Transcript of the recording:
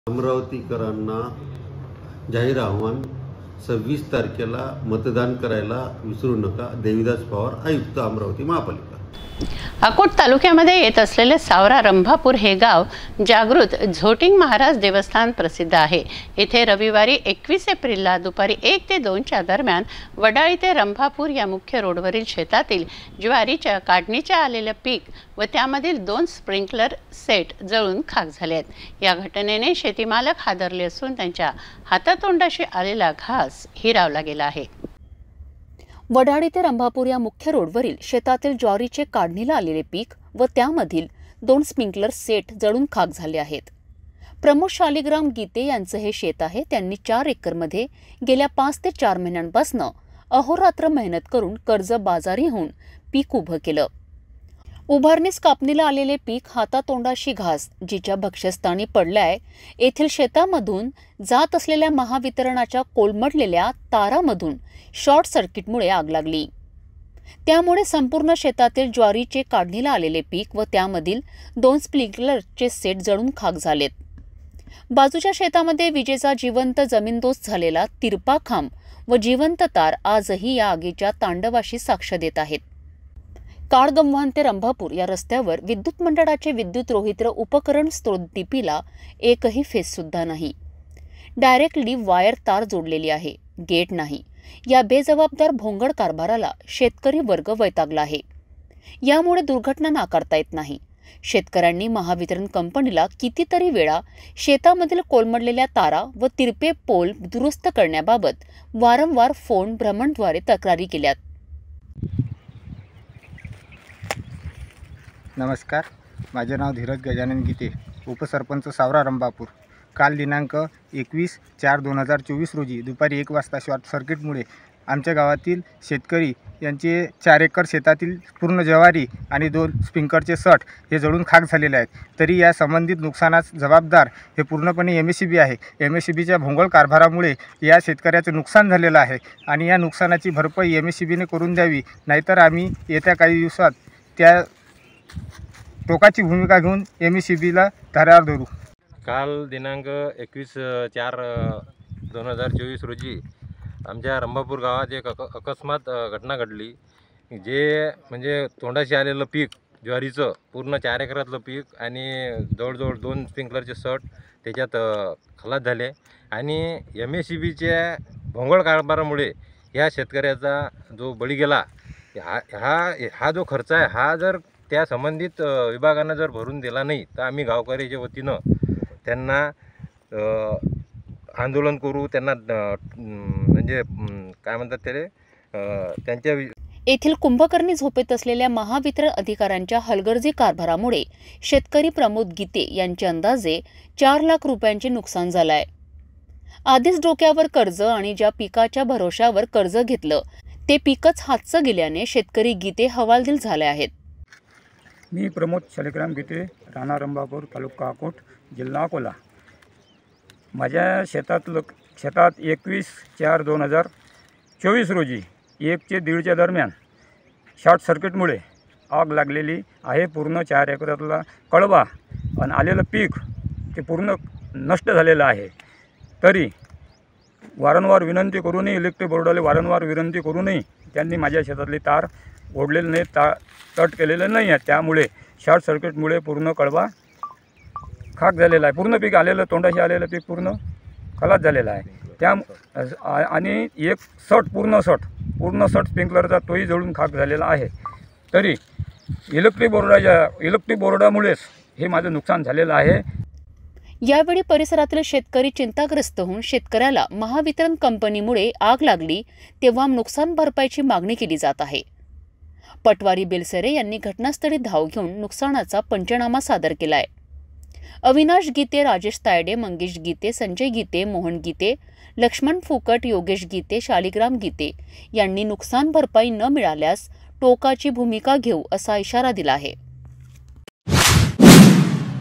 अमरावतीकरांना जाहीर आव्हान 26 तारखेला मतदान करायला विसरू नका. देवीदास पवार, आयुक्त, अमरावती महापालिका. अकोट तालुक्यामध्ये येत असलेले सावरा रंभापूर हे गाव जागृत झोटिंग महाराज देवस्थान प्रसिद्ध आहे. इथे रविवारी 21 एप्रिलला दुपारी 1 ते 2च्या दरम्यान वडाळी ते रंभापूर या मुख्य रोडवरील शेतातील ज्वारीच्या काढणीच्या आलेले पीक व त्यामधील 2 स्प्रिंकलर सेट जळून खाक झाले आहेत. या घटनेने शेतीमालक हादरले असून त्यांच्या हातातोंडाशी आलेला घास हिरावला गेला आहे. वडाळी ते रंभापूर या मुख्य रोडवरील शेतातील ज्वारीचे काढणीला आलेले पीक व त्यामधील 2 स्प्रिंकलर सेट जळून खाक झाले आहेत. प्रमोद शालिग्राम गीते यांचं हे शेत आहे. त्यांनी 4 एकरमध्ये गेल्या 5 ते 4 महिन्यांपासून अहोरात्र मेहनत करून कर्जबाजारी होऊन पीक उभं केलं. उभारणीस कापणीला आलेले पीक हातातोंडाशी घास जिच्या भक्ष्यस्थानी पडलाय. येथील शेतामधून जात असलेल्या महावितरणाच्या कोलमडलेल्या तारामधून शॉर्ट सर्किटमुळे आग लागली. त्यामुळे संपूर्ण शेतातील ज्वारीचे काढणीला आलेले पीक व त्यामधील 2 स्प्रिंकलरचे सेट जळून खाक झालेत. बाजूच्या शेतामध्ये विजेचा जिवंत जमीनदोस्त झालेला तिरपा खांब व जिवंत तार आजही या आगीच्या तांडवाशी साक्ष देत आहेत. काळगंव्हाण ते रंभापूर या रस्त्यावर विद्युत मंडळाचे विद्युत रोहित्र उपकरण स्त्रोत डीपीला एकही फेस सुद्धा नाही. डायरेक्टली वायर तार जोडलेली आहे, गेट नाही. या बेजबाबदार भोंगड कारभाराला शेतकरी वर्ग वैतागला आहे. यामुळे दुर्घटना नाकारता येत नाही. शेतकऱ्यांनी महावितरण कंपनीला कितीतरी वेळा शेतामधील कोलमडलेल्या तारा व तिरपे पोल दुरुस्त करण्याबाबत वारंवार फोन भ्रमणद्वारे तक्रारी केल्यात. नमस्कार, माझे नाव धीरज गजानन गीते, उपसरपंच सावरा रंभापूर. काल दिनांक 21/4/2024 रोजी दुपारी 1 वाजता शॉर्ट सर्किटमुळे आमच्या गावातील शेतकरी यांचे 4 एकर शेतातील पूर्ण ज्वारी आणि 2 स्प्रिंकलरचे सट हे जळून खाक झालेले आहेत. तरी या संबंधित नुकसानास जबाबदार हे पूर्णपणे MSEB आहे. MSEBच्या भोंगळ कारभारामुळे या शेतकऱ्याचं नुकसान झालेलं आहे आणि या नुकसानाची भरपाई MSEBने करून द्यावी, नाहीतर आम्ही येत्या काही दिवसात त्या टोकाची भूमिका घेऊन MSEBला धारावर धरू. काल दिनांक 21/4/2024 रोजी आमच्या रंभापूर गावात एक अकस्मात घटना घडली. जे म्हणजे तोंडाशी आलेलं पीक ज्वारीचं पूर्ण 4 एकरातलं पीक आणि जवळजवळ 2 स्प्रिंकलरचे सट त्याच्यात खलास झाले आणि MSEBच्या भोंगळ कारभारामुळे ह्या शेतकऱ्याचा जो बळी गेला हा जो खर्च आहे हा जर त्या संबंधित विभागानं जर भरून दिला नाही तर आम्ही गावकऱ्याच्या वतीनं त्यांना आंदोलन करू. त्यांना म्हणजे काय म्हणतात त्याला त्यांच्या येथील कुंभकर्णी झोपेत असलेल्या महावितरण अधिकाऱ्यांच्या हलगर्जी कारभारामुळे शेतकरी प्रमोद गीते यांचे अंदाजे 4 लाख रुपयांचे नुकसान झालं आहे. आधीच डोक्यावर कर्ज आणि ज्या पिकाच्या भरोशावर कर्ज घेतलं ते पीकच हातचं गेल्याने शेतकरी गीते हवालदिल झाले आहेत. मी प्रमोद शालिग्राम गीते, राणा रंभापूर, तालुका अकोट, जिल्हा अकोला. माझ्या शेतात 21/4/2024 रोजी 1 ते 1:30च्या दरम्यान शॉर्ट सर्किटमुळे आग लागलेली आहे. पूर्ण 4 एकरातला कळवा आणि आलेलं पीक ते पूर्ण नष्ट झालेलं आहे. तरी वारंवार विनंती करूनही इलेक्ट्रिक बोर्डाला वारंवार विनंती करूनही त्यांनी माझ्या शेतातली तार ओढलेले नाही, तट केलेलं नाही आहे. त्यामुळे शॉर्ट सर्किटमुळे पूर्ण कळवा खाक झालेला आहे. पूर्ण पीक आलेलं तोंडाशी आलेलं पीक पूर्ण खलास झालेलं आहे. आणि एक पूर्ण सट स्प्रिंकलरचा तोही जळून खाक झालेला आहे. तरी इलेक्ट्रिक बोर्डामुळेच हे माझं नुकसान झालेलं आहे. यावेळी परिसरातील शेतकरी चिंताग्रस्त होऊन शेतकऱ्याला महावितरण कंपनीमुळे आग लागली तेव्हा नुकसान भरपाईची मागणी केली जात आहे. पटवारी बेलसरे यांनी घटनास्थळी धाव घेऊन नुकसानाचा पंचनामा सादर केलाय. अविनाश गीते, राजेश तायडे, मंगेश गीते, संजय गीते, मोहन गीते, लक्ष्मण फुकट, योगेश गीते, शालिग्राम गीते यांनी नुकसान भरपाई न मिळाल्यास टोकाची भूमिका घेऊ असा इशारा दिला आहे.